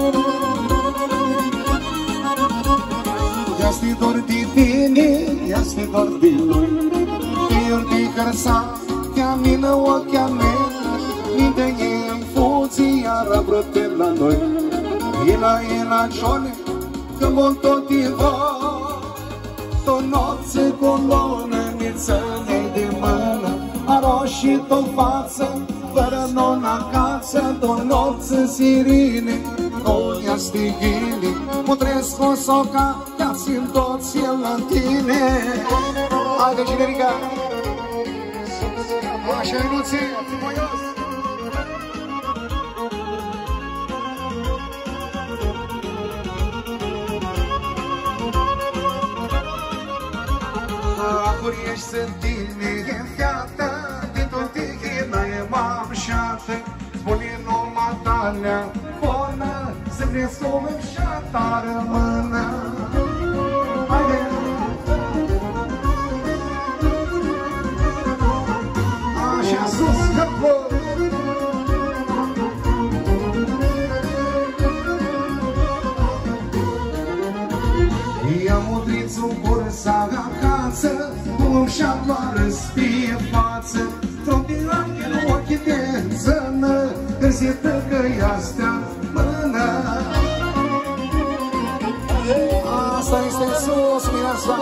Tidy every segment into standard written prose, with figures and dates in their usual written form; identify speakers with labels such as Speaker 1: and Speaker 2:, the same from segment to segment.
Speaker 1: Ia-sti dor de tine, ia-sti dor de noi. Iurti cărsa, che mină ochea mea, minte-i în fuții, iar brăte la noi. Ina cione, că molto ti va, to noță colonă, nițăne de mână, aroșit o față, fără nona casă, to noță sirine, oia stighine, putresc o soca, ia-ți-n toți el la tine. Haide, Cinerica! Așa, Inuții, frumos! Acuri ești în tine, e fiată, din tot tihina e mamșată. Spune numai talea, bună, să vreți o mășata rămână. Haide! Așa sus, capul! Ia mudrițul cursa acasă, cum și-a doară spie față, tropila în ochii de zână, gârzită că ea stea mână. Asta este sus, mireasa.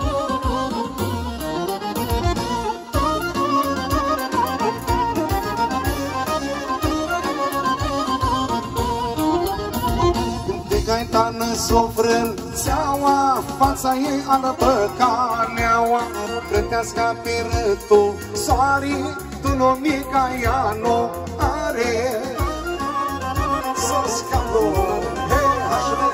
Speaker 1: Gaetană sufră țeaua, fața ei arătă ca neaua. Crântească pirâtul soare, tu nu mica ea nu are. Sos capul, hei, așa.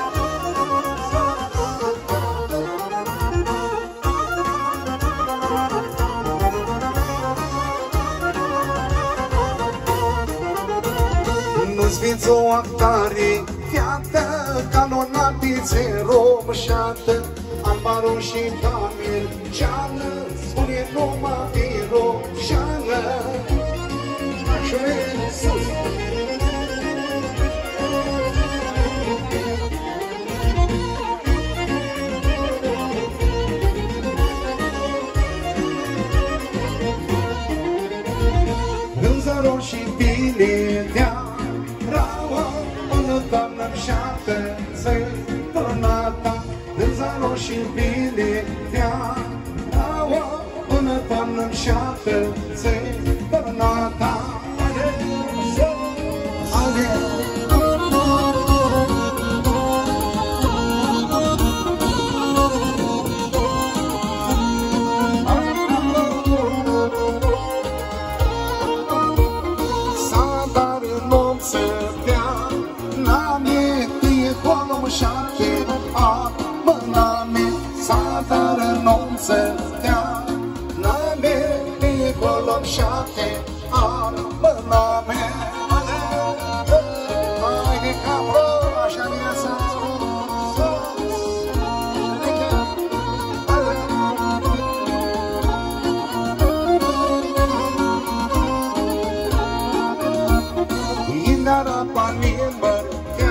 Speaker 1: Nu-ți vinți o actare, fiată, canonatițe romșată, ambarul și camel, ceană, spune numai viroșană. Așa e sus. Rânzăro și bine dea, raua, până doamnă șaptă, zi, tornata, rânzăro și bine dea, raua, până doamnă șaptă, zi, tornata. Șapte, a, mâname, s-a dar renunță, dea, n-ame, nicolo, șapte, a, mâname. Hai de capro, așa vine să Indara palimbar,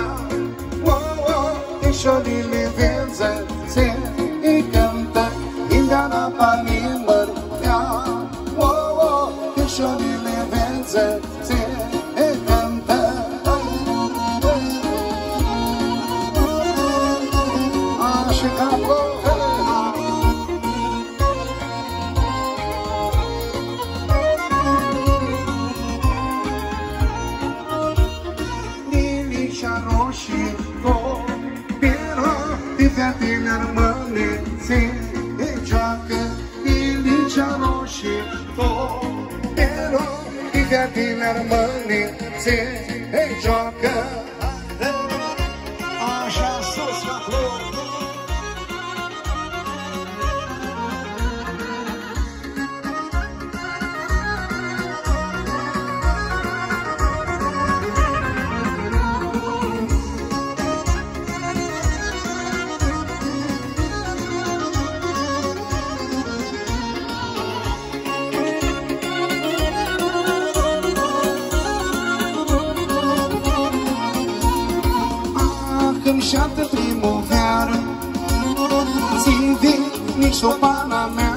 Speaker 1: șorile vânză, se cântă, Indiana palimbar, ea, o, șorile vânză, se cântă. Așa capul, Lilișa roșie, fetele rămâne, se joacă, Ilicea roșie, pero, fetele rămâne, se joacă. Așa sus la flor. când șapte primăvară, țin de Mișopana mea.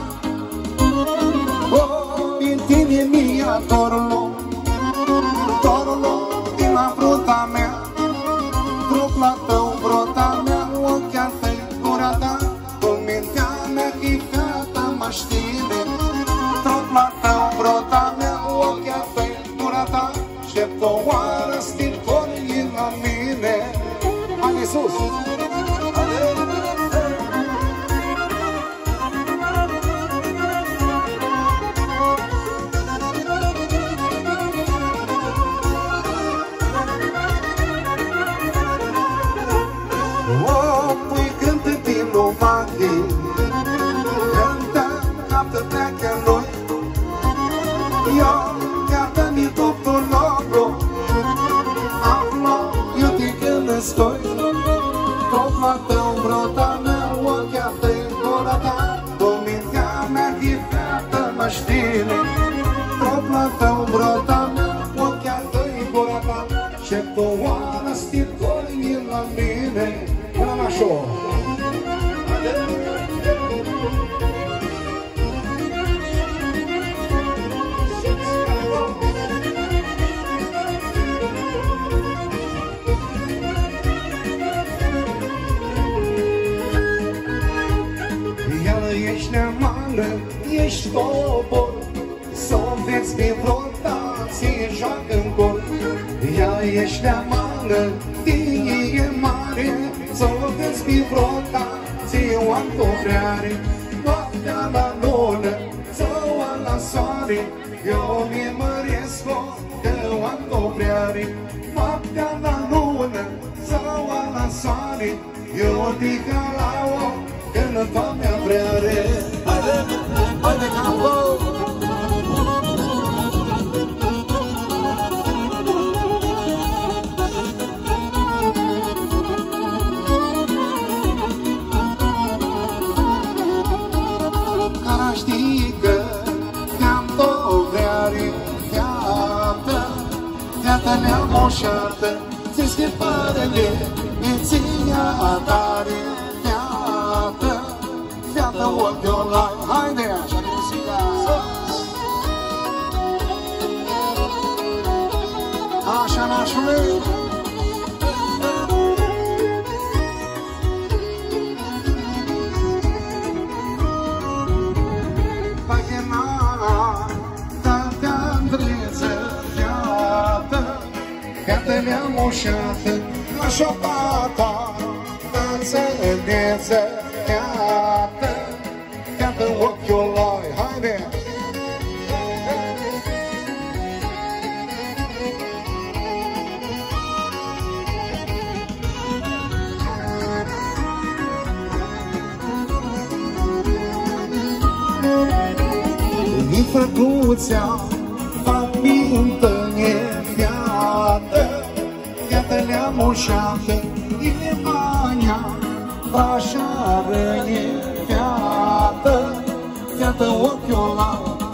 Speaker 1: Din tine mi-a dorul, din la bruta mea. Trupla tău, bruta mea, ochea tăi, gura ta, cu mintea mea, chifata mă știne. Trupla tău, bruta mea, ochea tăi, gura ta, ștept o oară stircorii la mine. Hai sus! Cântă, noapte pleacă noi. Eu, iată-mi totul locul. Acolo, eu te când stoi. Topla tău, brota mea, ochea tăi, gura ta, cu mintea mea, chifată mă știne. Topla tău, brota mea, ochea tăi, gura ta, ștept o oară stircorii la mine. Până la show! Ești neamană, ești popor, s-o vezi pe rotație, joacă-n cor. Ea ești neamană, e mare, s-o vezi pe rotație, o antopreare. Noaptea la lună, țăua la soare, eu mi-e măresc-o, că o antopreare. Noaptea la lună, țăua la soare, eu dică la-o, când Doamnea vrea re. Haide, campo! Cara știi că campo vrea re. Fiată neamoșată, ți schimbarele, minția tare. Fiată ochiul ăla, haide, așa muzica. Așa, nașule. Pagina, tătea Andriță, fiată neamoșată, la șopata, înțeleță. Fiată ochiul ăla, haide! Din frăcuțea, fac pintănie, fiată neamoșată, e bania, așa rănie, fiată ochiul ăla.